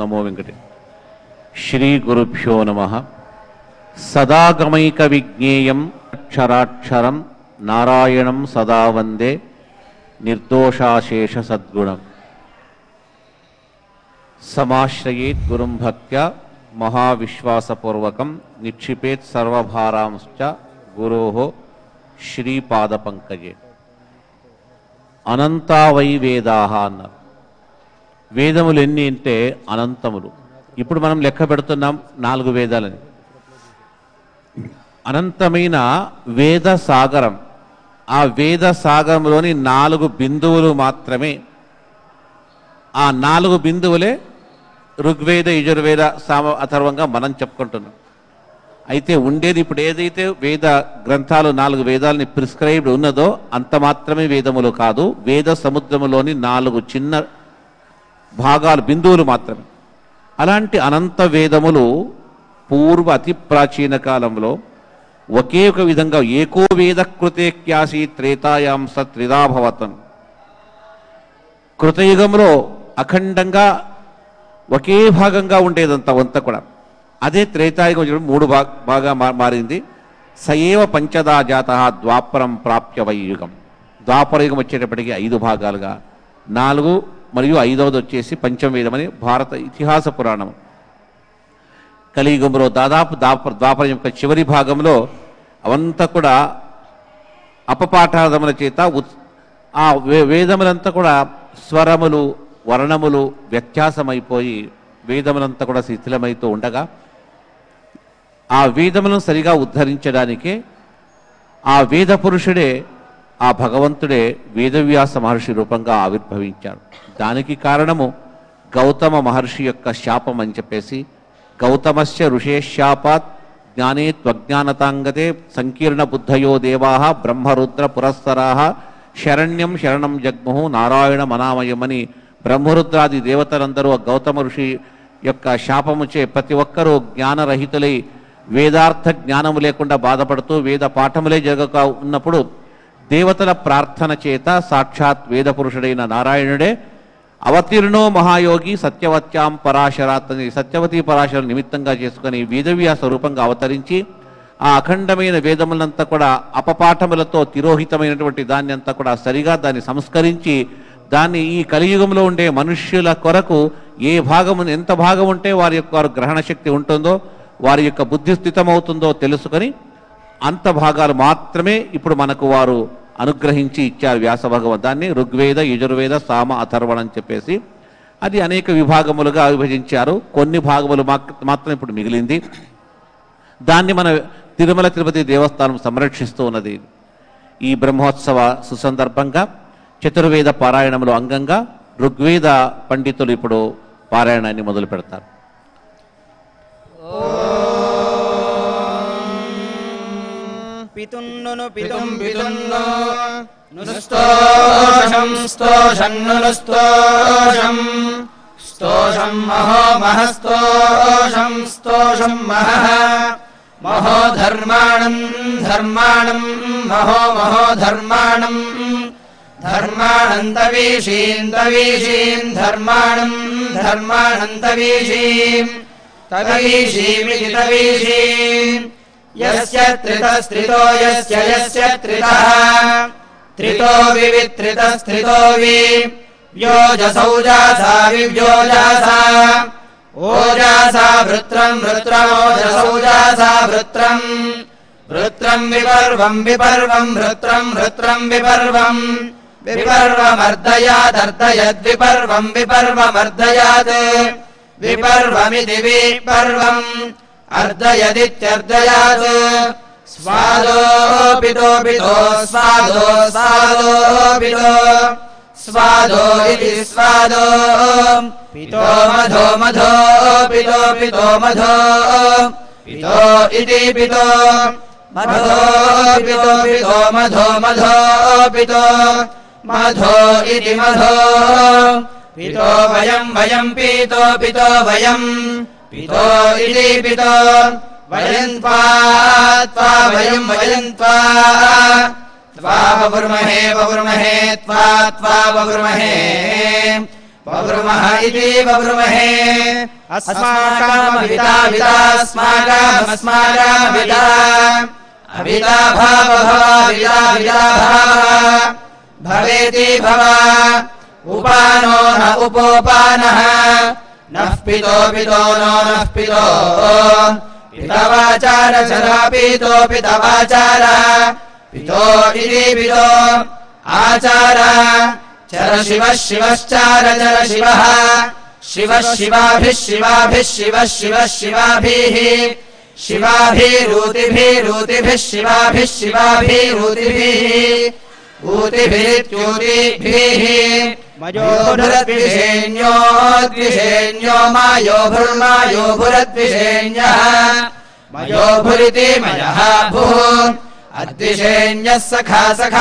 నమో వెంకటే. శ్రీ గురుభ్యో నమః. సదాగమైక విజ్ఞేయం అక్షరాక్షరం నారాయణం సదా వందే నిర్దోషాశేష సద్గుణం. సమాశ్రయేత్ గురుం భక్త్యా మహావిశ్వాసపూర్వకం నిక్షిపేత్ సర్వభారాంశ్చ గురోః శ్రీపాదపంకజే. అనంతా వై వేదాః అన్నారు. వేదములు ఎన్ని అంటే అనంతములు. ఇప్పుడు మనం లెక్క పెడుతున్నాం 4 వేదాలని. అనంతమైన వేద సాగరం. ఆ వేద సాగరంలోని 4 బిందువులు మాత్రమే. ఆ 4 బిందువులే ఋగ్వేద యజుర్వేద సామ అథర్వంగా మనం చెప్పుకుంటున్నాం. అయితే ఉండేది ఇప్పుడు ఏదైతే వేద గ్రంథాలు 4 వేదాలని ప్రిస్క్రైబ్డ్ ఉన్నదో అంత మాత్రమే వేదములు కాదు. వేద సముద్రములోని 4 చిన్న భాగాలు బిందువులు మాత్రమే. అలాంటి అనంత వేదములు పూర్వ అతి ప్రాచీన కాలంలో ఒకే ఒక విధంగా ఏకో వేద కృతేక్యాసి త్రేతాయాం సత్రిదాభవతం. కృతయుగంలో అఖండంగా ఒకే భాగంగా ఉండేదంతా కూడా. అదే త్రేతాయుగం 3 భాగా మారింది. సయేవ పంచదా జాత ద్వాపరం ప్రాప్య వైయుగం. ద్వాపరయుగం వచ్చేటప్పటికి 5 భాగాలుగా 4 మరియు 5వది వచ్చేసి పంచమవేదమని భారత ఇతిహాస పురాణం. కలియుగంలో దాదాపు ద్వాపరం యొక్క చివరి భాగంలో అవంతా కూడా అపపాఠాదముల చేత ఆ వేదములంతా కూడా స్వరములు వర్ణములు వ్యత్యాసమైపోయి వేదములంతా కూడా శిథిలమైతూ ఉండగా ఆ వేదములను సరిగా ఉద్ధరించడానికే ఆ వేద పురుషుడే ఆ భగవంతుడే వేదవ్యాస మహర్షి రూపంగా ఆవిర్భవించాడు. దానికి కారణము గౌతమ మహర్షి యొక్క శాపం అని చెప్పేసి, గౌతమస్య ఋషేశాపాత్ జ్ఞానే త్వజ్ఞానతాంగతే సంకీర్ణ బుద్ధయో దేవాః బ్రహ్మరుద్ర పురస్సరాః శరణ్యం శరణం జగ్ముః నారాయణ మనామయమని బ్రహ్మరుద్రాది దేవతలందరూ గౌతమ ఋషి యొక్క శాపముచే ప్రతి ఒక్కరూ జ్ఞానరహితులై వేదార్థ జ్ఞానము లేకుండా బాధపడుతూ వేద పాఠములే జరగక ఉన్నప్పుడు దేవతల ప్రార్థన చేత సాక్షాత్ వేద పురుషుడైన నారాయణుడే అవతీర్ణో మహాయోగి సత్యవత్యాం పరాశరాత్ అని సత్యవతి పరాశర నిమిత్తంగా చేసుకుని వేదవ్యాస రూపంగా అవతరించి ఆ అఖండమైన వేదములంతా కూడా అపపాఠములతో తిరోహితమైనటువంటి దాన్ని అంతా కూడా సరిగా దాన్ని సంస్కరించి దాన్ని ఈ కలియుగంలో ఉండే మనుష్యుల కొరకు ఏ భాగము ఎంత భాగం ఉంటే వారి యొక్క గ్రహణ శక్తి ఉంటుందో వారి యొక్క బుద్ధి స్థితమవుతుందో తెలుసుకొని అంత భాగాలు మాత్రమే ఇప్పుడు మనకు వారు అనుగ్రహించి ఇచ్చారు వ్యాస భగవద్. దాన్ని ఋగ్వేద యజుర్వేద సామ అథర్వణ అని చెప్పేసి అది అనేక విభాగములుగా విభజించారు. కొన్ని భాగములు మాత్రం ఇప్పుడు మిగిలింది. దాన్ని మన తిరుమల తిరుపతి దేవస్థానం సంరక్షిస్తూ ఉన్నది. ఈ బ్రహ్మోత్సవ సుసందర్భంగా చతుర్వేద పారాయణములో అంగంగా ఋగ్వేద పండితులు ఇప్పుడు పారాయణాన్ని మొదలు పెడతారు. పితున్ను పితుం పితున్ను నుస్తోషం స్తోషన్ను స్తోషం స్తోషం మహో మహస్తోషం స్తోషం మహః మహో ధర్మాణం ధర్మాణం మహో మహో ధర్మాణం ధర్మాణం తవీషీం తవీషీం ధర్మాణం ధర్మాణం తవీషీం తవీషీమితి తవీషీం యస్య త్రితస్త్రితో యస్య యస్య త్రితః త్రితో వివిత్రితస్త్రితో వ్యోజసౌజాసా వివ్యోజాసా ఓజాసా వృత్రం వృత్రమోజసౌజాసా వృత్రం వృత్రం విపర్వం విపర్వం వృత్రం వృత్రం విపర్వం విపర్వమర్ధయాదర్ధయద్ విపర్వం విపర్వమర్ధయాద్ విపర్వమితి విపర్వం అర్ధయదిత్యర్ధయాద్ స్వాదో పితో పితో స్వాదో స్వాదో పితో స్వాదో ఇతి స్వాదో పితో మధో మధో పితో పితో మధో పితో ఇతి పితో మధో పితో పితో మధో మధో పితో మధో ఇతి మధో పితో వయం వయం పితో పితో వయం పితో ఇతి పితో వయం త్వా త్వా వయం వయం త్వా త్వా వపుర్మహే వపుర్మహే త్వా త్వా వపుర్మహే वब्रुमः इति वब्रुमहे अस्माकमभिताभितास्माकमस्माकमभिता अभिता भाव भवाभिता भवेति भव उपानो न उपोपानः नः पितो पितो नो नः पितो पितवाचार चरा पितो पितवाचार पितो इति पितो आचार चर शिवः शिवश्चार चर शिवः शिवः शिवाभिः शिवाभिः शिवः शिवः शिवाभिः शिवाभिरूतिभिरूतिभिः शिवाभिः शिवाभिरूतिभिः ऊतिभिरित्यूतिभिः मयोभुरद्विषेण्योद्विषेण्यो मायोभुर्मायोभुरद्विषेण्यः मयोभुरिति मयः भुः अद्विषेण्यः सखा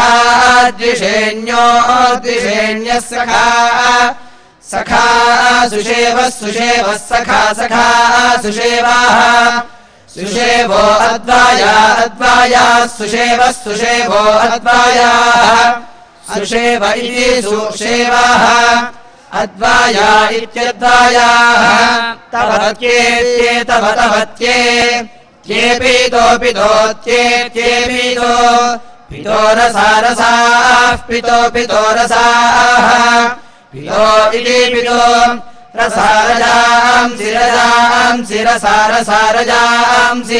सखाद्विषेण्योद्विषेण्यः सखा सखा सुषेवः सुषेवः सखा सखा सुषेवाः सुषेवो अद्वाया अद्वायाः सुषेवः सुषेवो अद्वायाः सुषेव इति सुषेवाः अद्वाया इत्यद्वायाः तवत्ये तव तवत्ये त्ये पीतो पितोत्ये पीतो पितो रसारसाः पितो पितो रसाः पितो इति पितो रसारजांसि रजांसि रसारसारजांसि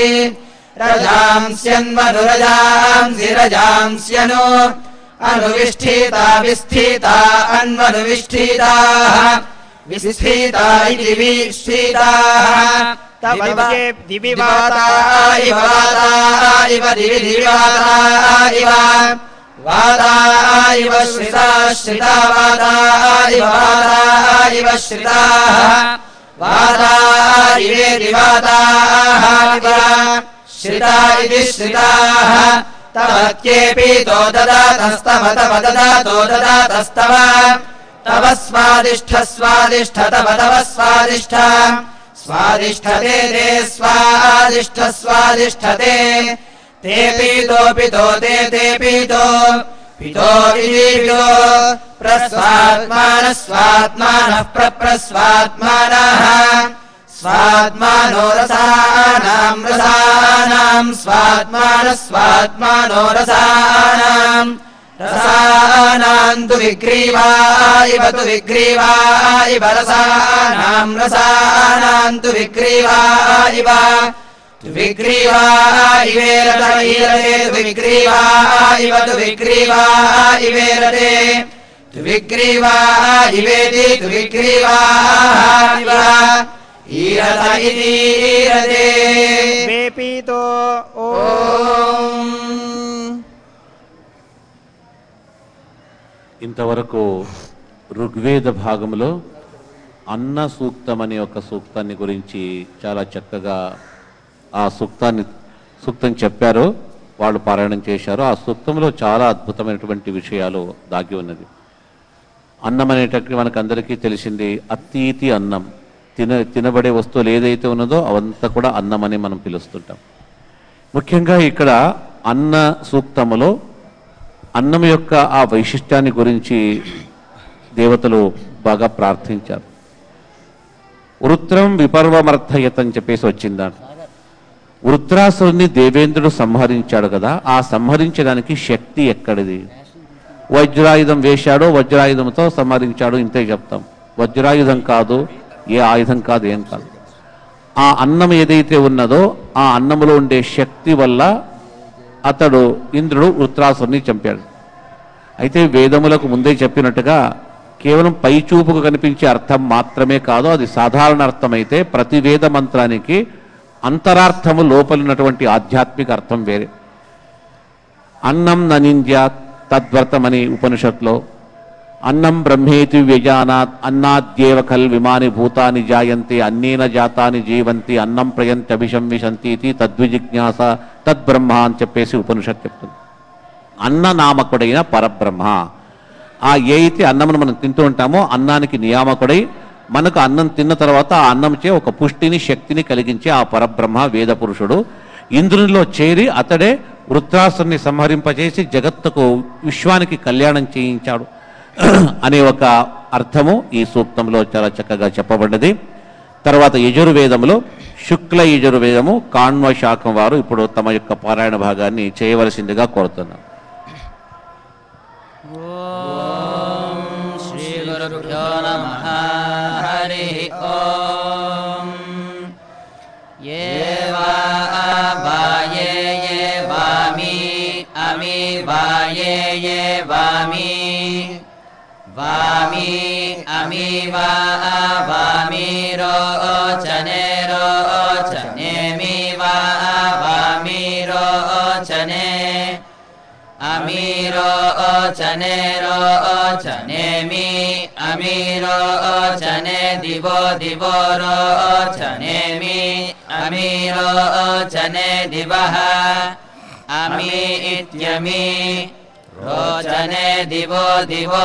रजांस्यन्वनुरजांसि रजांस्यनु अनुविष्ठिता विष्ठिता अन्वनुविष्ठिताः विष्ठिता इति विष्ठिताः दिविवाता इव वाता इव दिवि दिविवाता इव वाता इव श्रिता श्रिता वाता इव वाता इव श्रिताः वाता इवेति वाताः इव श्रिता इति श्रिताः तवत्येपीतो ददातस्तव तव ददातो ददातस्तव तव स्वादिष्ठ स्वादिष्ठ तव तव स्वादिष्ठ स्वादिष्ठते ते स्वादिष्ठ स्वादिष्ठते ते पीतो पितो ते पीतो पितो इति पितो प्रस्वात्मानः स्वात्मानः प्रस्वात्मानः स्वात्मानो रसानां रसानां स्वात्मानः स्वात्मानो रसानां रसानां तु विग्रीवा इव इव रसानां रसानां तु विग्रीवा इव तु विग्रीवा इवेरते तु विग्रीवा इव तु विग्रीवा इवेरते तु विग्रीवा इवेति तु विग्रीवा इव ईरत इति ईरते वेपीतो ओम ఇంతవరకు ఋగ్వేద భాగంలో అన్న సూక్తం అనే ఒక సూక్తాన్ని గురించి చాలా చక్కగా ఆ సూక్తం చెప్పారు, వాళ్ళు పారాయణం చేశారు. ఆ సూక్తంలో చాలా అద్భుతమైనటువంటి విషయాలు దాగి ఉన్నది. అన్నం అనేటటువంటి మనకందరికీ తెలిసింది. అతీతి అన్నం, తినబడే వస్తువులు ఏదైతే ఉన్నదో అవంతా కూడా అన్నం అని మనం పిలుస్తుంటాం. ముఖ్యంగా ఇక్కడ అన్న సూక్తములో అన్నం యొక్క ఆ వైశిష్ట్యాన్ని గురించి దేవతలు బాగా ప్రార్థించారు. వృత్రం విపర్వమర్థయత్ అని చెప్పేసి వచ్చిందా. వృత్రాసురుని దేవేంద్రుడు సంహరించాడు కదా, ఆ సంహరించడానికి శక్తి ఎక్కడిది? వజ్రాయుధం వేశాడో వజ్రాయుధంతో సంహరించాడు, ఇంతే చెప్తాం. వజ్రాయుధం కాదు, ఏ ఆయుధం కాదు, ఏం కాదు. ఆ అన్నం ఏదైతే ఉన్నదో ఆ అన్నములో ఉండే శక్తి వల్ల అతడు ఇంద్రుడు వృత్రాసురుని చంపాడు. అయితే వేదములకు ముందే చెప్పినట్టుగా కేవలం పైచూపుకు కనిపించే అర్థం మాత్రమే కాదు, అది సాధారణ అర్థమైతే ప్రతి వేద మంత్రానికి అంతరార్థము లోపలినటువంటి ఆధ్యాత్మిక అర్థం వేరే. అన్నం ననింద్య తద్వ్రతమని ఉపనిషత్తులో, అన్నం బ్రహ్మేతి వ్యజానాత్ అన్నాద్యేవ ఖల్ విమాని భూతాని జాయంతి అన్నేన జాతాని జీవంతి అన్నం ప్రయంతి అభిశంవిశంతి ఇది తద్విజిజ్ఞాస తద్బ్రహ్మ అని చెప్పేసి ఉపనిషత్తు చెప్తుంది. అన్న నామకుడైన పరబ్రహ్మ, ఆ ఏ అయితే అన్నమును మనం తింటూ ఉంటామో అన్నానికి నియామకుడై మనకు అన్నం తిన్న తర్వాత ఆ అన్నంచే ఒక పుష్టిని శక్తిని కలిగించే ఆ పరబ్రహ్మ వేద పురుషుడు ఇంద్రునిలో చేరి అతడే వృత్రాసురుని సంహరింపచేసి జగత్తుకు విశ్వానికి కళ్యాణం చేయించాడు అనే ఒక అర్థము ఈ సూక్తంలో చాలా చక్కగా చెప్పబడ్డది. తర్వాత యజుర్వేదంలో శుక్ల యజుర్వేదము కాణ్వ శాఖం వారు ఇప్పుడు తమ యొక్క పారాయణ భాగాన్ని చేయవలసిందిగా కోరుతున్నారు. ఓం శ్రీ గురుభ్యో నమః. హరి ఓం. ఏ వాయే యే వామి అమి వాయే యే వామి వామి అమి వామి రోచనే రోచనేమి వామి రోచనే అమి రోచనే రోచనేమి అమి రోచనే దివో దివో రోచనేమి అమి రోచనే దివః అమి ఇత్యమి రోచనే దివో దివో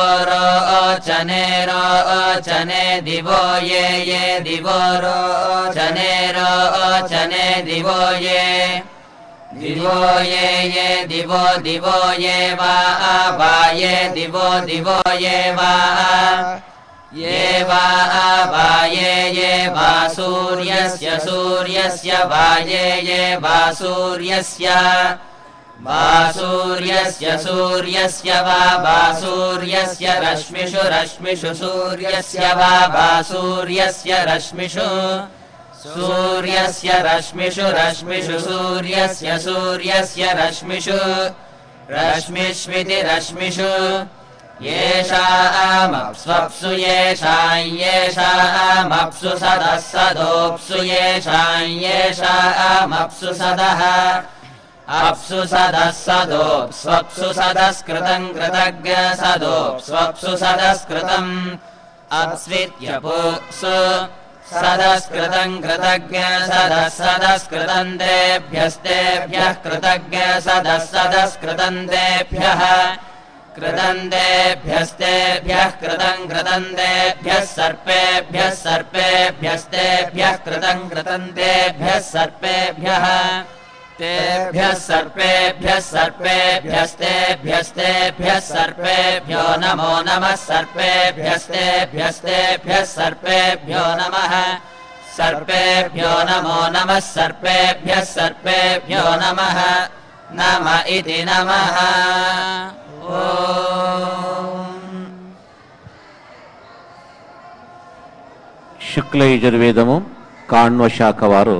రోచనే దివో యే యే దివో రోచనే దివో యే దివో యే యే దివో దివో యే వాయే దివో దివో యే వాయే యే సూర్యస్య సూర్యస్య వాయే యే సూర్యస్య సూర్యస్య సూర్యస్య సూర్యస్య రశ్మిషు రశ్మిషు సూర్యస్య సూర్యస్య రశ్మిషు సూర్యస్య రశ్మిషు రశ్మిషు సూర్యస్య సూర్యస్య రశ్మిషు రశ్మిష్మితి రశ్మిషు యేషామప్స్వప్సు యేషామప్సు సదః సదోప్సు యేషామప్సు సదః అప్సు సదః సదోప్స్వప్సు సదస్కృతం కృతజ్ఞ సదోప్స్వప్సు సదస్కృతం అప్స్విత్యపోప్సు సదస్కృతం కృతజ్ఞ సదస్కృతం తేభ్యస్తేభ్యః కృతజ్ఞ సదస్కృతం తేభ్యః కృతం తేభ్యస్తేభ్యః కృతం తేభ్యః సర్పేభ్యः సర్పేభ్యస్తేభ్యః కృతం తేభ్యः సర్పేభ్యः तेभ्यः सर्पेभ्यः सर्पेभ्यस्तेभ्यस्तेभ्यः सर्पेभ्यो नमो नमः सर्पेभ्यस्तेभ्यस्तेभ्यः सर्पेभ्यो नमः सर्पेभ्यो नमो नमः सर्पेभ्यः सर्पेभ्यो नमः नम इति नमः. శుక్ల యజుర్వేదము కాణ్వ శాఖ వారు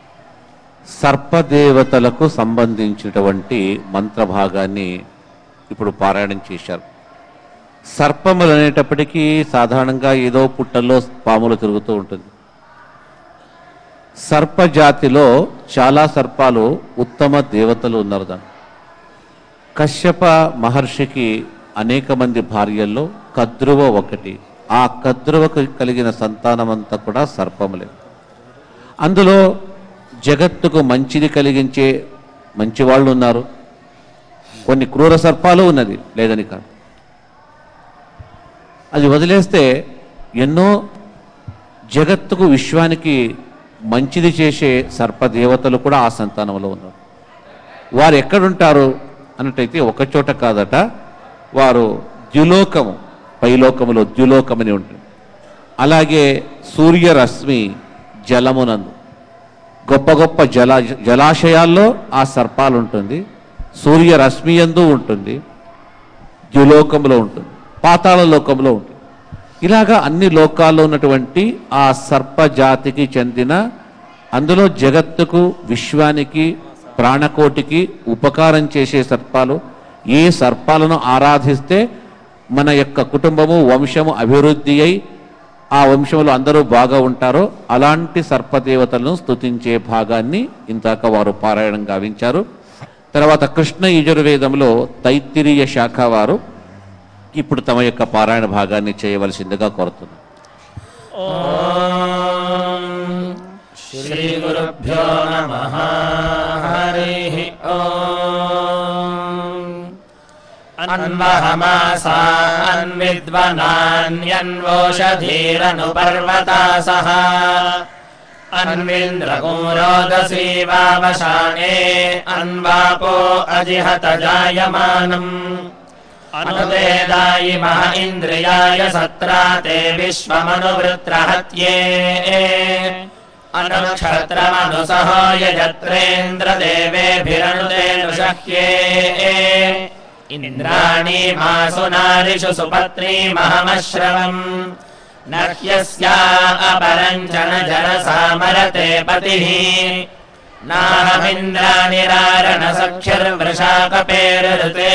సర్పదేవతలకు సంబంధించినటువంటి మంత్రభాగాన్ని ఇప్పుడు పారాయణం చేశారు. సర్పములు అనేటప్పటికీ సాధారణంగా ఏదో పుట్టల్లో పాములు తిరుగుతూ ఉంటుంది. సర్పజాతిలో చాలా సర్పాలు ఉత్తమ దేవతలు ఉన్నారు. దాన్ని కశ్యప మహర్షికి అనేక మంది భార్యల్లో కద్రువ ఒకటి. ఆ కద్రువకు కలిగిన సంతానమంతా కూడా సర్పములే. అందులో జగత్తుకు మంచిది కలిగించే మంచి వాళ్ళు ఉన్నారు, కొన్ని క్రూర సర్పాలు ఉన్నది లేదని కాదు. అది వదిలేస్తే ఎన్నో జగత్తుకు విశ్వానికి మంచిది చేసే సర్పదేవతలు కూడా ఆ సంతానంలో ఉన్నారు. వారు ఎక్కడుంటారు అన్నట్టయితే ఒక చోట కాదట, వారు ద్యులోకము, పైలోకములో ద్యులోకమని ఉంటుంది. అలాగే సూర్యరశ్మి జలమునందు గొప్ప గొప్ప జలాశయాల్లో ఆ సర్పాలు ఉంటుంది. సూర్యరశ్మి యందు ఉంటుంది, ద్యులోకంలో ఉంటుంది, పాతాళ లోకంలో ఉంటుంది. ఇలాగా అన్ని లోకాల్లో ఉన్నటువంటి ఆ సర్పజాతికి చెందిన, అందులో జగత్తుకు విశ్వానికి ప్రాణకోటికి ఉపకారం చేసే సర్పాలు. ఏ సర్పాలను ఆరాధిస్తే మన యొక్క కుటుంబము వంశము అభివృద్ధి అయి ఆ వంశంలో అందరూ బాగా ఉంటారో అలాంటి సర్పదేవతలను స్తుతించే భాగాన్ని ఇంతాక వారు పారాయణం గావించారు. తర్వాత కృష్ణ యజుర్వేదంలో తైత్తిరీయ శాఖ వారు ఇప్పుడు తమ యొక్క పారాయణ భాగాన్ని చేయవలసిందిగా కోరుతున్నారు. శ్రీ గురుభ్యో నమః. హరి ఓం. అన్వహమాసాన్విద్వనాన్యన్వోషధీరనుపర్వతాసః అన్వింద్రగోరోదసీవావశానే అన్వాపో అజిహత జాయమానం अनुवेदायिमः इन्द्रियाय सत्रा ते विश्वमनुवृत्रहत्ये अनुक्षत्रमनुसहाय यत्रेन्द्रदेवेभिरनुतेनुषह्ये इन्द्राणी मासु नारिषु सुपत्नीमहमश्रवम् न ह्यस्या अपरञ्चन जनसामरते पतिः नाहमिन्द्राणिरारणसख्यर्वृषाकपेरऋते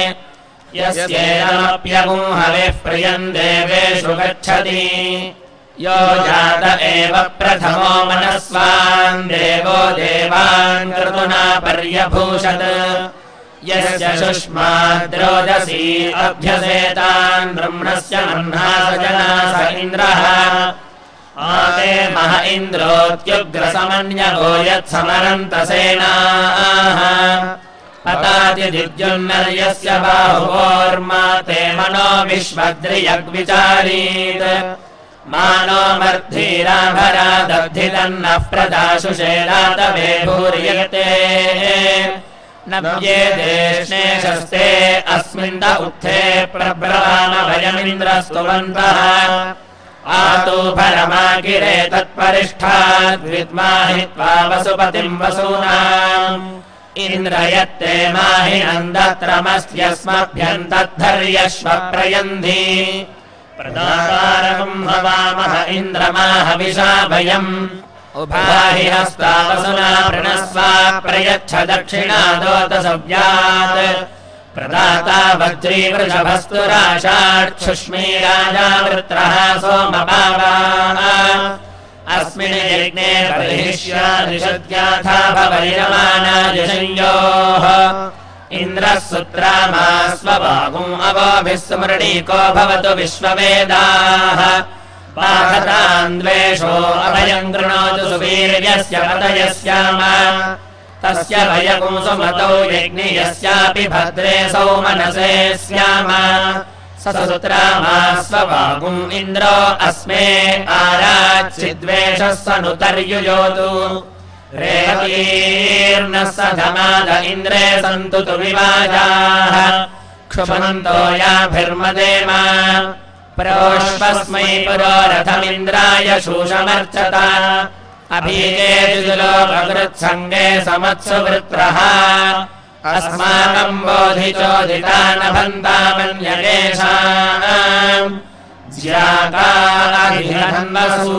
यस्येनमप्यगुंहविः प्रियम् देवेषु गच्छति यो जात एव प्रथमो मनस्वान् देवो देवान् क्रतुना पर्यभूषत् यस्य शुष्माद्रोदसी अभ्यसेतान् ब्रह्मणस्य मह्नास जनास इन्द्रः आते मह इन्द्रोऽत्युग्रसमन्यगो यत्समरन्तसेनाः पतातिदिद्युन्नर्यस्य बाहुवोर्मा ते मनो विश्वद्रियग्विचारीत् मानो मर्धीराभरादब्धितन्नः प्रदाशुषेलातवे भूर्यते नव्ये देष्णेशस्ते अस्मिन् उत्थे प्रब्रवामभयमिन्द्रस्तुवन्तः आतु परमागिरे तत्परिष्ठाद्विद्माहित्वा वसुपतिम् वसूनाम् इन्द्रयत्ते माहिनन्दत्रमस्यस्मभ्यम् तद्धर्यश्व प्रयन्धि प्रदातारम् हवामः इन्द्रमाहविषाभयम् उभाहि हस्तावसुना प्रणस्वा प्रयच्छ दक्षिणादोतसव्यात् प्रदाता वज्रीवृषभस्तु राशाक्षुष्मी राजा वृत्रः सोमपावाः अस्मिन् यज्ञे बर्हिष्यादिशद्याथा भवैरमानादिशंयोः इन्द्रः सुत्रामा स्वभागुम् अवोभिः स्मरणीको भवतु विश्ववेदाः पाहतान् द्वेषो अभयम् कृणोतु सुवीर्यस्य पतयस्याम तस्य भयगुम् सुमतौ यज्ञियस्यापि भद्रे सौमनसे स्याम ससुत्रामा स्वभागुम् इन्द्रो अस्मे आराच्चिद्वेषः सनुतर्युयोतु रेवतीर्नः सधमाद इन्द्रे सन्तु तु विवाजाः क्षुमन्तो याभिर्मदेम प्रोष्वस्मै पुरोरथमिन्द्राय शूषमर्चत अभीजे जुलोककृत्सङ्गे समत्सु वृत्रः अस्माकम् बोधिचोदितानभन्तामन्यकेषाम् ज्याकाधिहन्वसु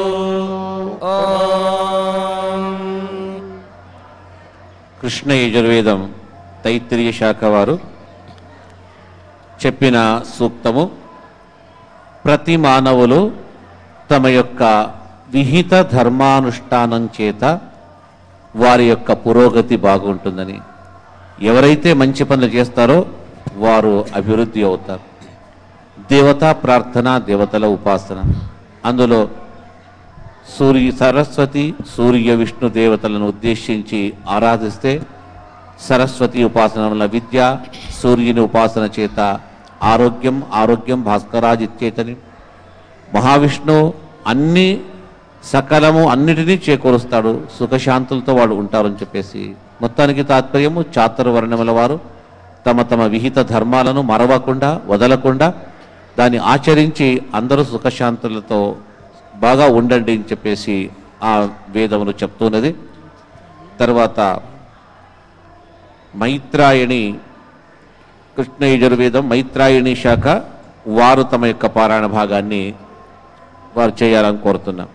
కృష్ణ యజుర్వేదం తైత్తిరీయ శాఖ వారు చెప్పిన సూక్తము ప్రతి మానవులు తమ యొక్క విహిత ధర్మానుష్ఠానం చేత వారి యొక్క పురోగతి బాగుంటుందని. ఎవరైతే మంచి పనులు చేస్తారో వారు అభివృద్ధి అవుతారు. దేవతా ప్రార్థన, దేవతల ఉపాసన, అందులో సరస్వతి సూర్య విష్ణు దేవతలను ఉద్దేశించి ఆరాధిస్తే సరస్వతి ఉపాసన వల్ల విద్య, సూర్యుని ఉపాసన చేత ఆరోగ్యం, ఆరోగ్యం భాస్కరాజిత్యేతని. మహావిష్ణు అన్ని సకలము అన్నిటినీ చేకూరుస్తాడు, సుఖశాంతులతో వాడు ఉంటారని చెప్పేసి మొత్తానికి తాత్పర్యము చాతుర్వర్ణముల వారు తమ తమ విహిత ధర్మాలను మరవకుండా వదలకుండా దాన్ని ఆచరించి అందరూ సుఖశాంతులతో బాగా ఉండండి అని చెప్పేసి ఆ వేదములు చెప్తున్నది. తర్వాత మైత్రాయణి, కృష్ణ యజుర్వేదం మైత్రాయణి శాఖ వారు తమ యొక్క పారాయణ భాగాన్ని వారు చేయాలని కోరుతున్నాం.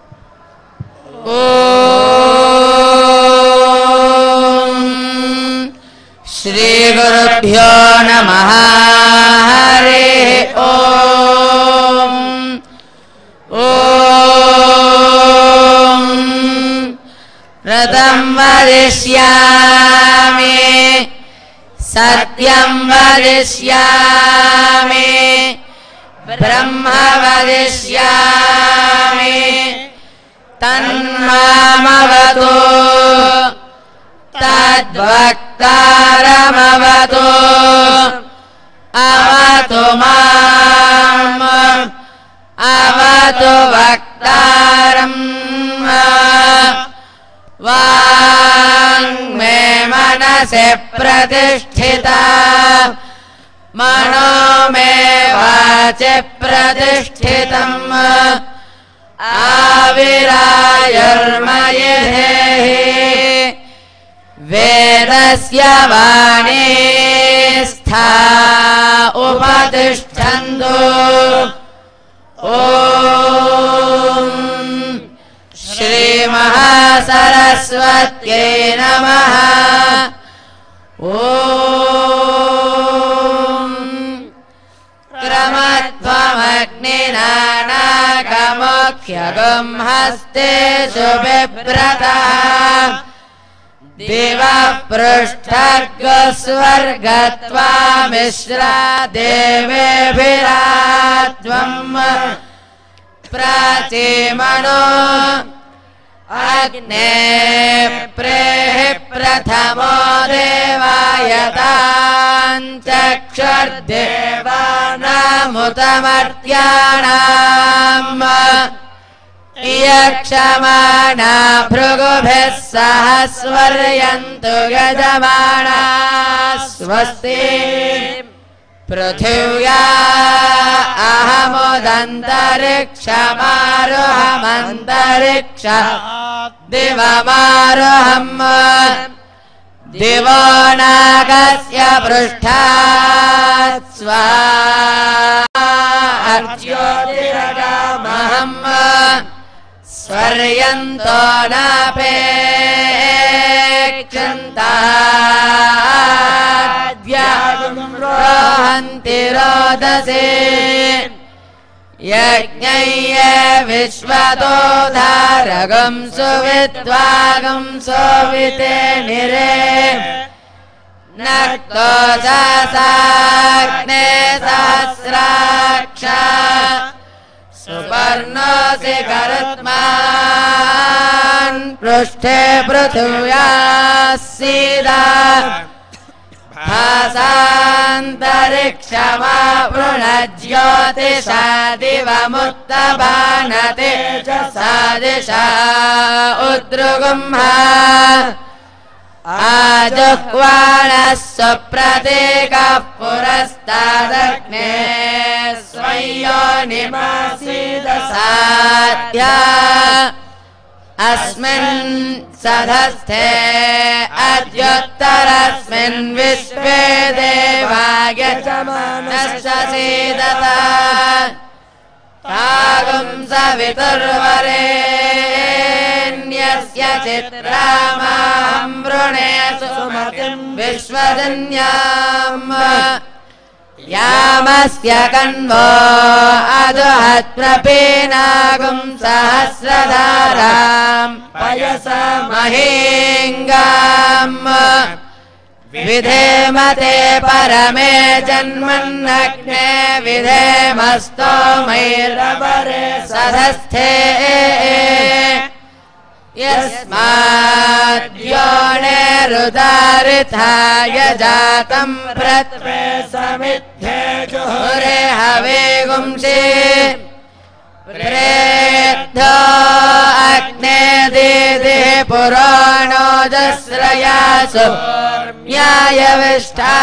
శ్రీ గురుభ్యో నమః. హరి ఓం. ఓం వ్రతం వదిష్యామి, సత్యం వదిష్యామి, బ్రహ్మ వదిష్యామి, తన్మామవతు తద్వక్తారమవతు, అవతు మాం అవతు వక్తారం, వాంగ్ మే మనసి ప్రతిష్ఠిత मनो मे वाचि प्रतिष्ठितम् आविरायुर्मयि धेहि वेदस्य वाणी स्था उपतिष्ठन्तु ॐ श्रीमहासरस्वत्यै नमः ॐ क्रमध्वमग्निना नागमोक्ष्यगं हस्तेषु बिभ्रतः दिवः पृष्ठर्गस्वर्गत्वामिश्रा देवेभिरात्वम् प्राचीमनो अग्ने प्रेहि प्रथमो देवायताञ्चक्षुर्देवानामुतमर्त्याणाम् यक्षमाणा भृगुभिः सह स्वर्यन्तु यजमाना स्वस्ति पृथिव्या अहमुदन्तरिक्षमारुहमन्तरिक्ष दिवमारुहम् दिवो नागस्य पृष्ठात् स्वार्ज्योतिरगामहम् स्वर्यन्तो नापेक्षन्ताद्व्याहन्ति रोदसे यज्ञय्य विश्वतो धारगं सुविद्वागं सोविते निरे नक्तो साग्ने सहस्राक्ष सुपर्णोऽसि गरुत्मान् पृष्ठे पृथिव्याः सीदा भासान्तरिक्षमा वृणज्योतिषा दिवमुत्तभानते सादिशा उद्रुगुम्हा आजुह्वाणः सुप्रतीकः पुरस्तादग्ने स्वयोनिमासीदसाध्या अस्मिन् सधस्थे अद्योत्तरस्मिन् विश्वे देवाय नश्चसीदत तागुं सवितुर्वरेण्यस्य चित्रामाहं वृणे सुमतिं विश्वजन्याम् यामस्य कण्वो अदुहत्प्रपीनागुं सहस्रधाराम् पयसा महीङ्गाम् विधेमते परमे जन्मन्नग्ने विधेमस्तोमैरवरे सधस्थे यस्माद्योनिरुदारिथाय जातं प्रत्वे समिद्धे जुहुरे हवे गुंसि प्रेद्धो अग्ने दीदिः पुराणोजस्रयासु न्यायविष्ठा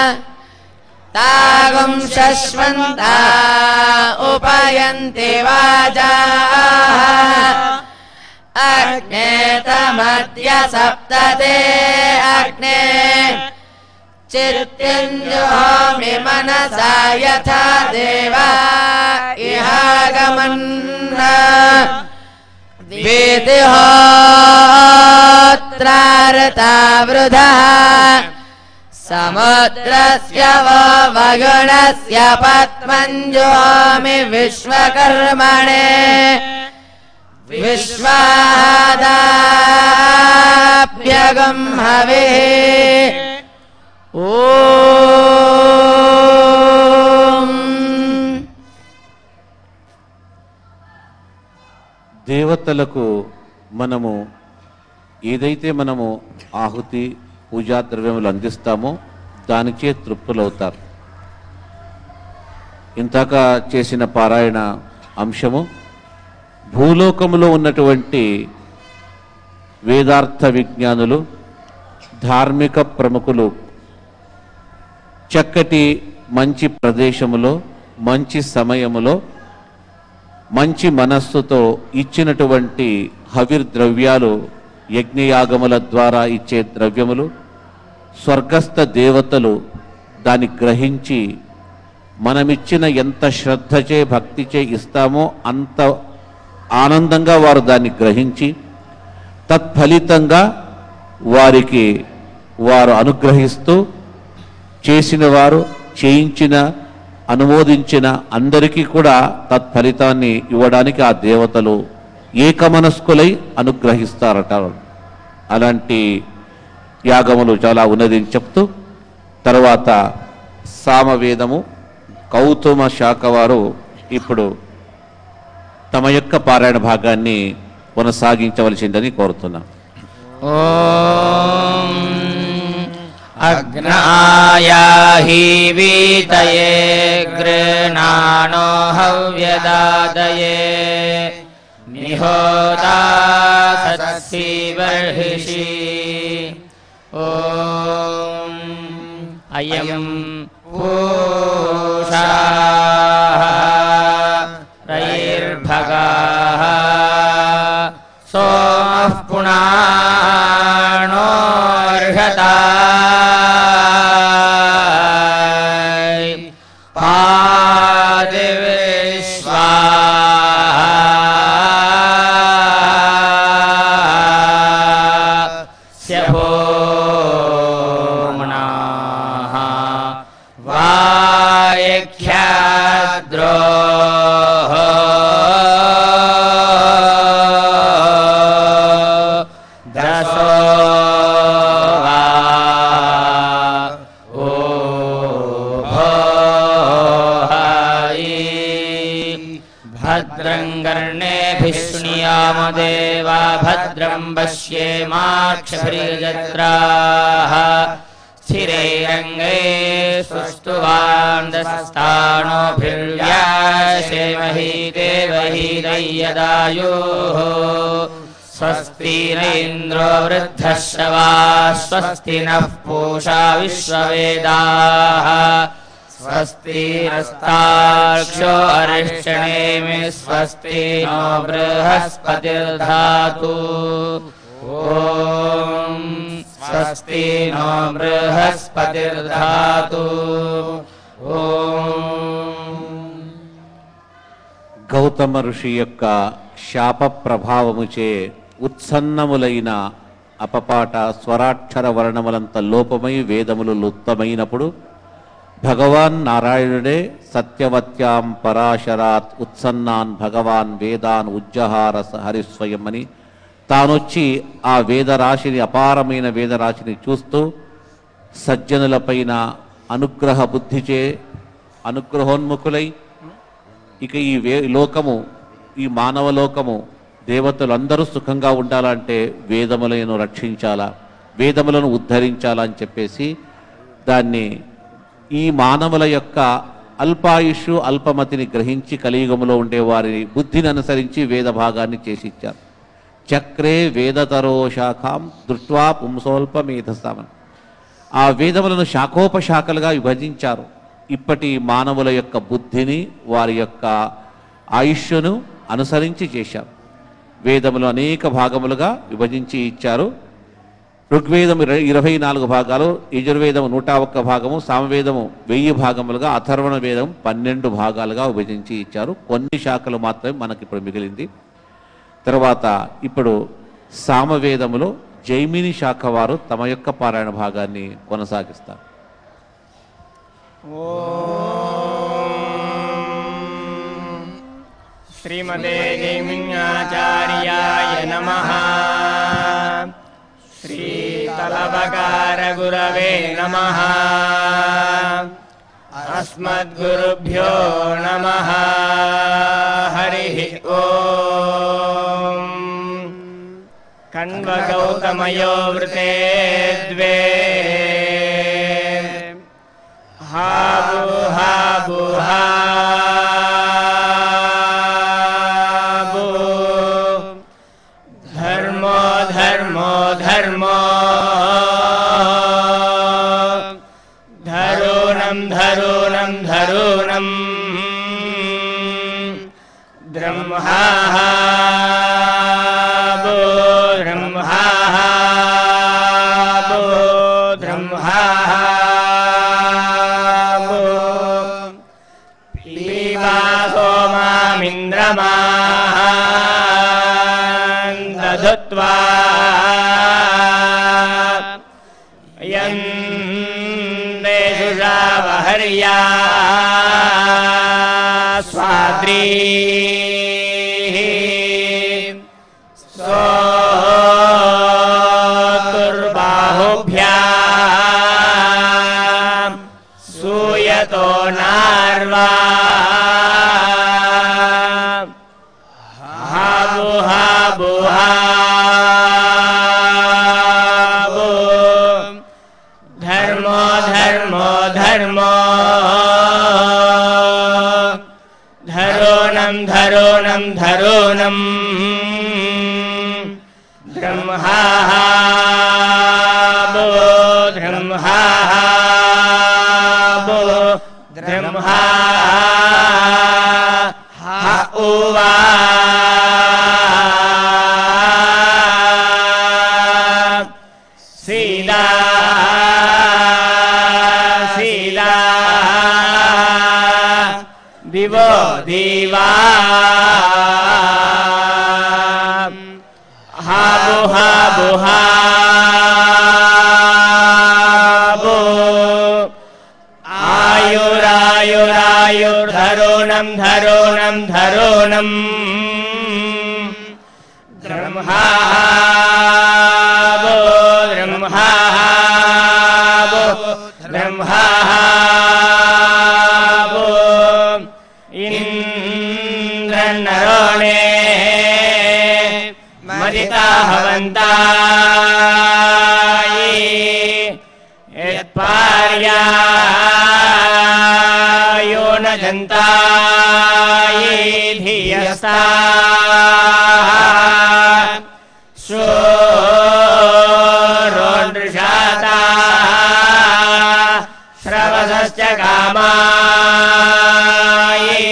तागुं शश्वन्ता उपयन्ति वाजाः अग्ने तमद्य सप्तते अग्ने चित्तिञ्जुहोमि मनसा यथा देवा इहागमन् द्वितिहोत्रार्ता वृधः समुद्रस्य वो वगुणस्य पद्मञ्जुहोमि विश्वकर्मणे विश्वादाभ्यगं हविः ॐ దేవతలకు మనము ఏదైతే మనము ఆహుతి పూజా ద్రవ్యములు అందిస్తామో దానిచే తృప్తులవుతారు. ఇంతక చేసిన పారాయణ అంశము భూలోకములో ఉన్నటువంటి వేదార్థ విజ్ఞానులు ధార్మిక ప్రముఖులు చక్కటి మంచి ప్రదేశములో మంచి సమయములో మంచి మనస్సుతో ఇచ్చినటువంటి హవిర్ద్రవ్యాలు యజ్ఞయాగముల ద్వారా ఇచ్చే ద్రవ్యములు స్వర్గస్థ దేవతలు దాన్ని గ్రహించి మనమిచ్చిన ఎంత శ్రద్ధచే భక్తిచే ఇస్తామో అంత ఆనందంగా వారు దాన్ని గ్రహించి తత్ఫలితంగా వారు అనుగ్రహిస్తూ చేసిన వారు చేయించిన అనుమోదించిన అందరికీ కూడా తత్ఫలితాన్ని ఇవ్వడానికి ఆ దేవతలు ఏకమనస్కులై అనుగ్రహిస్తారట. అలాంటి యాగములు చాలా ఉన్నదని చెప్తూ తర్వాత సామవేదము కౌతుమ శాఖ వారు ఇప్పుడు తమ యొక్క పారాయణ భాగాన్ని కొనసాగించవలసిందని కోరుతున్నాం. ఓం అగ్నాయాహి వీతయే గృణాణో హవ్యదాదయే నిహోతా సత్సి బర్హిషి. ఓం అయం పూషాః రయిర్భగాః సోమః పునార్హతాయ్ పాదివిశ్వాస్య భూమ్నాః వాయఖ్యాద్రోః దశో వా ఓభోహి భద్రం కర్ణేభిః శృణుయామ దేవా భద్రం పశ్యేమాక్షభిర్యజత్రాః స్థిరైరంగైస్తుష్టువాందస్తానోభిర్వ్యాసేమహి దేవహీదయ్యదాయోః స్వస్తి న ఇంద్రో వృద్ధశ్రవాः స్వస్తి నః పూషా విశ్వవేదాः స్వస్తి నస్తార్క్ష్యో అరిష్టనేమి స్వస్తి నో బృహస్పతిర్ధాతు. ఓం స్వస్తి నో బృహస్పతిర్ధాతు. ఓం గౌతమ ఋషి యొక్క శాప ప్రభావముచే ఉత్సన్నములైన అపపాట స్వరాక్షర వర్ణములంత లోపమై వేదములు లుప్తమైనప్పుడు భగవాన్ నారాయణుడే సత్యవత్యాం పరాశరాత్ ఉత్సన్నాన్ భగవాన్ వేదాన్ ఉజ్జహార హరిస్వయం అని తానొచ్చి ఆ వేదరాశిని అపారమైన వేదరాశిని చూస్తూ సజ్జనులపైన అనుగ్రహ బుద్ధిచే అనుగ్రహోన్ముఖులై ఇక ఈ లోకము ఈ మానవ లోకము దేవతలందరూ సుఖంగా ఉండాలంటే వేదములను రక్షించాలా వేదములను ఉద్ధరించాలా అని చెప్పేసి దాన్ని ఈ మానవుల యొక్క అల్పాయుషు అల్పమతిని గ్రహించి కలియుగములో ఉండే వారి బుద్ధిని అనుసరించి వేద భాగాన్ని చేసి ఇచ్చారు. చక్రే వేదతరో శాఖాం దృష్ట్వా పుంసోల్పమేధసామన్ ఆ వేదములను శాఖోపశాఖలుగా విభజించారు. ఇప్పటి మానవుల యొక్క బుద్ధిని వారి యొక్క ఆయుష్ను అనుసరించి చేశారు. వేదములు అనేక భాగములుగా విభజించి ఇచ్చారు. ఋగ్వేదం 24 భాగాలు, యజుర్వేదము 101 భాగము, సామవేదము 1000 భాగములుగా, అథర్వణ వేదం 12 భాగాలుగా విభజించి ఇచ్చారు. కొన్ని శాఖలు మాత్రమే మనకి ఇప్పుడు మిగిలింది. తర్వాత ఇప్పుడు సామవేదములో జైమిని శాఖ వారు తమ యొక్క పారాయణ భాగాన్ని కొనసాగిస్తారు. శ్రీమతే జైమిన్యాచార్యాయ నమః. శ్రీతలవకార గురవే నమః. అస్మద్గురుభ్యో నమః. హరి ఓం. కణ్వగౌతమయో వృతే ద్వే హాబు హాబు హాబు ధర్మో ధర్మో ధర్మో ధరుణం ధరుణం బ్రహ్మాబో బ్రహ్మాబో బ్రహ్మాబో పీబా సోమామింద్రమాన్ దధుత్వా యందేషుషావహర్యా స్వాద్రీ सोऽतुर्बाहुभ्याम् सूयतो नार्वा हाबुहाबुहाबु धर्मो धर्मो धर्मो धरोणं धरोणं धरोणं ब्रह्माबो ब्रह्माबो ब्रह्मा हा उवा सीदा सीदा दिवो दीवा हाबु हाबु हाबु आयुरायुरायुर्धरोणं धरोणं धरोणं ब्रह्माबो ब्रह्माबो ब्रह्माबो इन्द्रनरोणे मदिता हवन्ताये यत्पार्यायो न जन्ताये धियस्ता शोरोन्दृशाता श्रवसश्च कामाये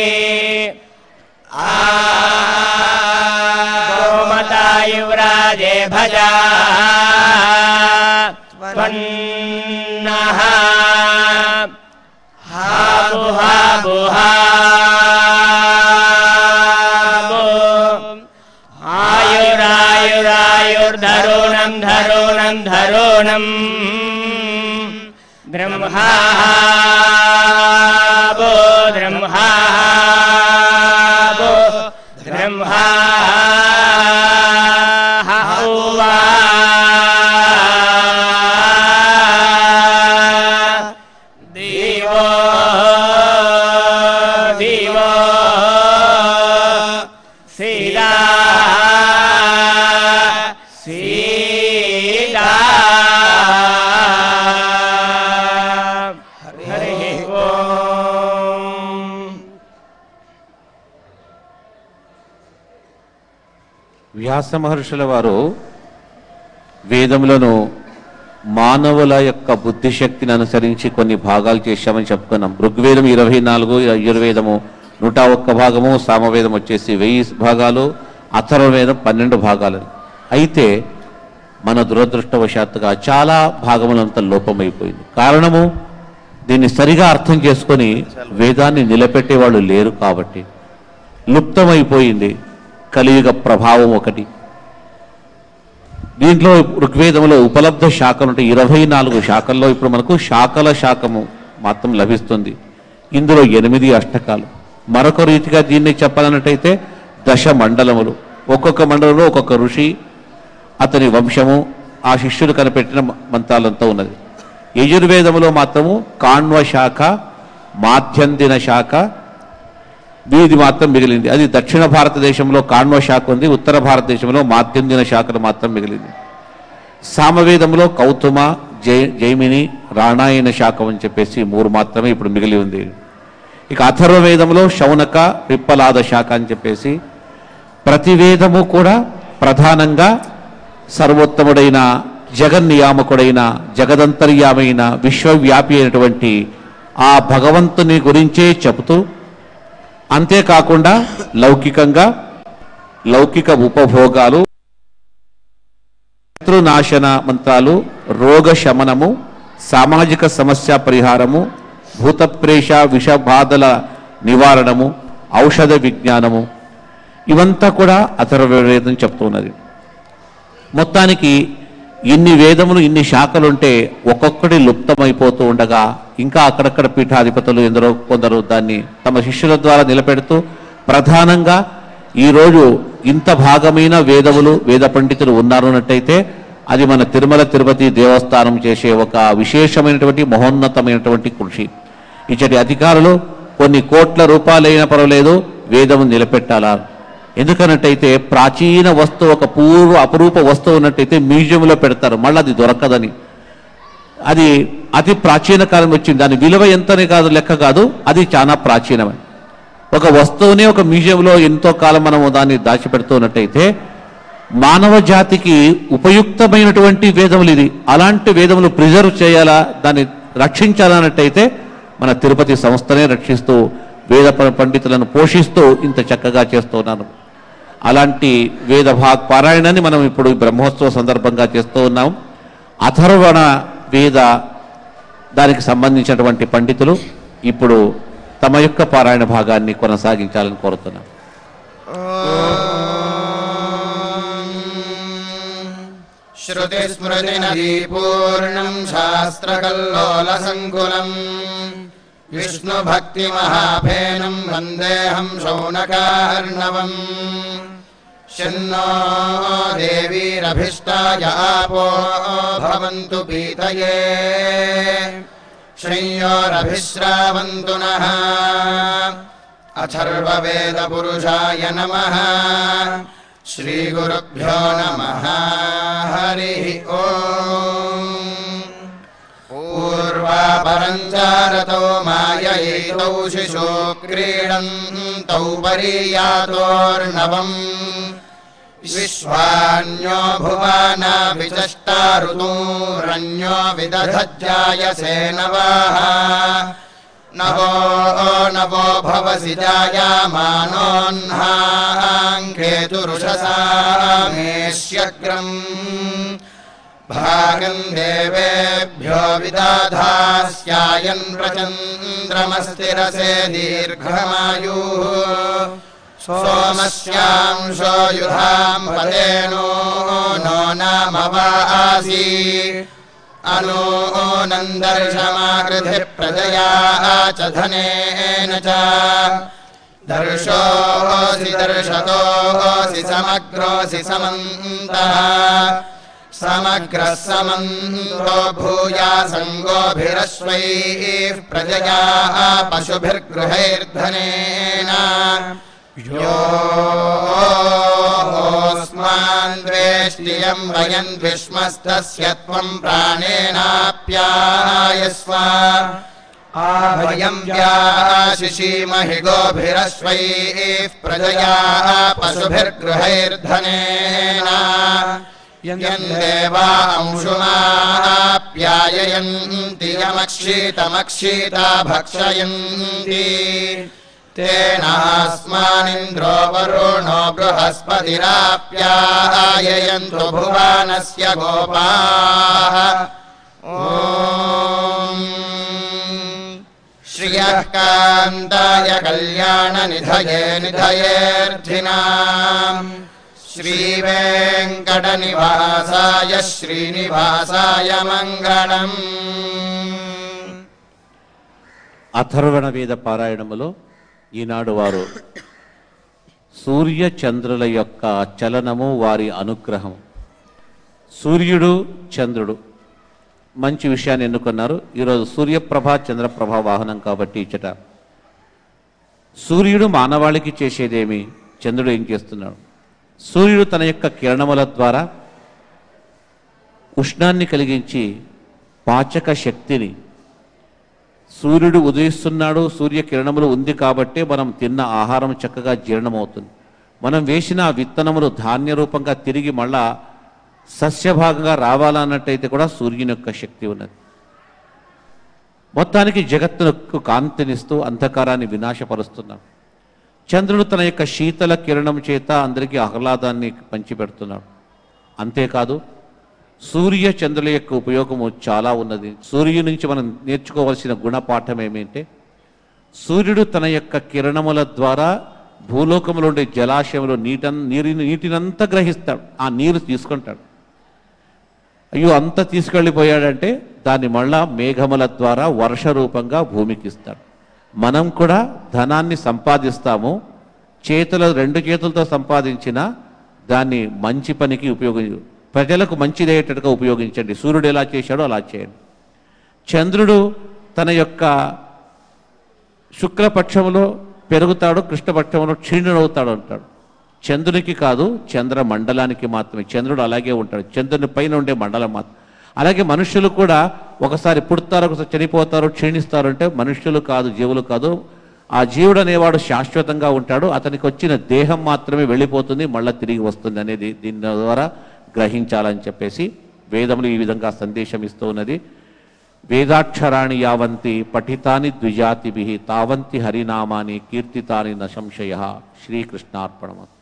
युवराजे भजा त्वन्नः हाबु हाबु हाबु आयुरायुरायुर्धरोणं धरोणं धरोणं ब्रह्माबो ब्रह्माबो ब्रह्मा हुवा दिवो दिवो सीदा सीदा हरि ओम। వ్యాస మహర్షుల వారు వేదములను మానవుల యొక్క బుద్ధిశక్తిని అనుసరించి కొన్ని భాగాలు చేశామని చెప్పుకున్నాం. ఋగ్వేదం 24, యజుర్వేదము 101 భాగము, సామవేదం వచ్చేసి 1000 భాగాలు, అథర్వవేదం 12 భాగాలు. అయితే మన దురదృష్టవశాత్తుగా చాలా భాగములంతా లోపమైపోయింది. కారణము దీన్ని సరిగా అర్థం చేసుకొని వేదాన్ని నిలబెట్టేవాళ్ళు లేరు కాబట్టి లుప్తమైపోయింది. కలియుగ ప్రభావం ఒకటి. దీంట్లో ఋగ్వేదంలో ఉపలబ్ధ శాఖలు ఉంటాయి. 24 శాఖల్లో ఇప్పుడు మనకు శాఖల శాఖము మాత్రం లభిస్తుంది. ఇందులో 8 అష్టకాలు. మరొక రీతిగా దీన్ని చెప్పాలన్నట్టయితే 10 మండలములు. ఒక్కొక్క మండలంలో ఒక్కొక్క ఋషి, అతని వంశము, ఆ శిష్యుడు కనిపెట్టిన మంత్రాలంతా ఉన్నది. యజుర్వేదములో మాత్రము కాణ్వ శాఖ, మాధ్యందిన శాఖ, వీధి మాత్రం మిగిలింది. అది దక్షిణ భారతదేశంలో కాణ్వ శాఖ ఉంది, ఉత్తర భారతదేశంలో మాధ్యందిన శాఖలు మాత్రం మిగిలింది. సామవేదంలో కౌతుమ, జైమిని, రాణాయన శాఖ అని చెప్పేసి 3 మాత్రమే ఇప్పుడు మిగిలి ఉంది. ఇక అథర్వవేదంలో శౌనక, పిప్పలాద శాఖ అని చెప్పేసి ప్రతి వేదము కూడా ప్రధానంగా సర్వోత్తముడైన, జగన్నియామకుడైన, జగదంతర్యామైన, విశ్వవ్యాపి అయినటువంటి ఆ భగవంతుని గురించే చెబుతూ అంతేకాకుండా లౌకికంగా లౌకిక ఉపభోగాలు, శత్రునాశన మంత్రాలు, రోగ శమనము, సామాజిక సమస్య పరిహారము, భూతప్రేష విషబాధల నివారణము, ఔషధ విజ్ఞానము, ఇవంతా కూడా అథర్వవేదం చెప్తున్నది. మొత్తానికి ఇన్ని వేదములు, ఇన్ని శాఖలుంటే ఒక్కొక్కటి లుప్తమైపోతూ ఉండగా ఇంకా అక్కడక్కడ పీఠాధిపతులు ఎందరో కొందరు దాన్ని తమ శిష్యుల ద్వారా నిలబెడుతూ ప్రధానంగా ఈరోజు ఇంత భాగమైన వేదములు, వేద పండితులు ఉన్నారన్నట్టయితే అది మన తిరుమల తిరుపతి దేవస్థానం చేసే ఒక విశేషమైనటువంటి మహోన్నతమైనటువంటి కృషి. ఇచ్చటి అధికారులు కొన్ని కోట్ల రూపాయలైనా పర్వాలేదు వేదము నిలబెట్టాలా. ఎందుకన్నట్టయితే ప్రాచీన వస్తువు, ఒక అపరూప వస్తువు ఉన్నట్టయితే మ్యూజియంలో పెడతారు, మళ్ళీ అది దొరకదని. అది అతి ప్రాచీన కాలం వచ్చింది, దాని విలువ ఎంతనే కాదు, లెక్క కాదు, అది చాలా ప్రాచీనమే. ఒక వస్తువునే ఒక మ్యూజియంలో ఎంతో కాలం మనము దాన్ని దాచిపెడుతున్నట్టయితే మానవ జాతికి ఉపయుక్తమైనటువంటి వేదములు ఇది. అలాంటి వేదములు ప్రిజర్వ్ చేయాలా, దాన్ని రక్షించాలన్నట్టయితే మన తిరుపతి సంస్థనే రక్షిస్తూ వేద పండితులను పోషిస్తూ ఇంత చక్కగా చేస్తున్నాను. అలాంటి వేద పారాయణాన్ని మనం ఇప్పుడు బ్రహ్మోత్సవ సందర్భంగా చేస్తూ ఉన్నాం. అథర్వణ వేద దానికి సంబంధించినటువంటి పండితులు ఇప్పుడు తమ యొక్క పారాయణ భాగాన్ని కొనసాగించాలని కోరుతున్నాం. శృతి స్మృతి నదీ పూర్ణం శాస్త్రకల్లోల సంకులం విష్ణు భక్తి మహాఫేనం వందేహం శౌనకార్ణవం. శన్నో దేవీరభిష్టాయ ఆపో భవంతు పీతయే శ్రేయోరభిశ్రావంతు నః. అథర్వవేద పురుషాయ నమః. శ్రీగురుభ్యో నమః. హరి ఓం. పూర్వాపరంచారతో మాయైతౌ శిశో క్రీడంతౌ పరీయాతోర్ణవం. విశ్వాన్యో భువానా విచష్టారుతూరణ్యో విదధజ్జాయసే నవాః. నవో నవో భవసి జాయమానోన్హాంకేతురుషసామేష్యగ్రం. భాగం దేవేభ్యో విదాధాస్యాయన్ ప్రచంద్రమస్థిరసే దీర్ఘమాయుః. సోమస్యాంశో యుధాం పదేనో నో నామవాసి. అనూనందర్శమాకృధి ప్రజయా చ ధనేన చ. దర్శోసి దర్శతోసి సమగ్రోసి సమంతః. సమగ్రః సమంతో భూయా సంగోభిరశ్వైః ప్రజయా పశుభిర్గృహైర్ధనేన. యోస్మాన్ ద్వేష్టియం వయన్ విష్మస్తస్య త్వం ప్రాణేనాప్యాయస్వ. ఆభయం వ్యాశిషీమహి గోభిరశ్వైః ప్రజయా పశుభిర్గృహైర్ధనేన. యన్దేవా అంశుమాప్యాయయంతి యమక్షీతమక్షీతా భక్షయంతి. తేనాస్మానింద్రో వరుణో బృహస్పతిరాప్యాయయంతు భువానస్య గోపాః. ఓం శ్రియః కాంతాయ కళ్యాణనిధయే నిధయేర్థినాం. శ్రీవేంకటనివాసాయ శ్రీనివాసాయ మంగళం. అథర్వణ వేద పారాయణములో ఈనాడు వారు సూర్య చంద్రుల యొక్క చలనము, వారి అనుగ్రహం. సూర్యుడు చంద్రుడు మంచి విషయాన్ని ఎన్నుకున్నారు. ఈరోజు సూర్యప్రభ చంద్రప్రభ వాహనం కాబట్టి ఇచ్చట సూర్యుడు మానవాళికి చేసేదేమి, చంద్రుడు ఏం చేస్తున్నాడు? సూర్యుడు తన యొక్క కిరణముల ద్వారా ఉష్ణాన్ని కలిగించి పాచక శక్తిని, సూర్యుడు ఉదయిస్తున్నాడు, సూర్యకిరణములు ఉంది కాబట్టే మనం తిన్న ఆహారం చక్కగా జీర్ణమవుతుంది. మనం వేసిన విత్తనములు ధాన్య రూపంగా తిరిగి మళ్ళా సస్యభాగంగా రావాలన్నట్టయితే కూడా సూర్యుని యొక్క శక్తి ఉన్నది. మొత్తానికి జగత్తునకు కాంతినిస్తూ అంధకారాన్ని వినాశపరుస్తున్నాం. చంద్రుడు తన యొక్క శీతల కిరణం చేత అందరికీ ఆహ్లాదాన్ని పంచిపెడుతున్నాడు. అంతేకాదు సూర్య చంద్రుల యొక్క ఉపయోగము చాలా ఉన్నది. సూర్యుడి నుంచి మనం నేర్చుకోవాల్సిన గుణపాఠం ఏమిటంటే, సూర్యుడు తన యొక్క కిరణముల ద్వారా భూలోకంలో ఉండే జలాశయంలో నీటినంతా గ్రహిస్తాడు. ఆ నీరు తీసుకుంటాడు. అయ్యో అంత తీసుకెళ్ళిపోయాడంటే దాన్ని మళ్ళా మేఘముల ద్వారా వర్ష రూపంగా భూమికి ఇస్తాడు. మనం కూడా ధనాన్ని సంపాదిస్తాము, రెండు చేతులతో సంపాదించిన దాన్ని మంచి పనికి ప్రజలకు మంచిదయ్యేటట్టుగా ఉపయోగించండి. సూర్యుడు ఎలా చేశాడో అలా చేయండి. చంద్రుడు తన యొక్క శుక్లపక్షంలో పెరుగుతాడు, కృష్ణపక్షంలో క్షీణుడవుతాడు అంటాడు. చంద్రునికి కాదు, చంద్ర మండలానికి మాత్రమే. చంద్రుడు అలాగే ఉంటాడు, చంద్రుని పైన ఉండే మండలం మాత్రం. అలాగే మనుష్యులు కూడా ఒకసారి పుడతారు, ఒకసారి చనిపోతారు, క్షీణిస్తారు. అంటే మనుష్యులు కాదు, జీవులు కాదు. ఆ జీవుడు అనేవాడు శాశ్వతంగా ఉంటాడు. అతనికి వచ్చిన దేహం మాత్రమే వెళ్ళిపోతుంది, మళ్ళీ తిరిగి వస్తుంది అనేది దీని ద్వారా గ్రహించాలని చెప్పేసి వేదములు ఈ విధంగా సందేశం ఇస్తూ ఉన్నది. వేదాక్షరాణి యావంతి పఠితాని ద్విజాతిభిః తావంతి హరినామాని కీర్తితాని న సంశయః. శ్రీకృష్ణార్పణమస్తు.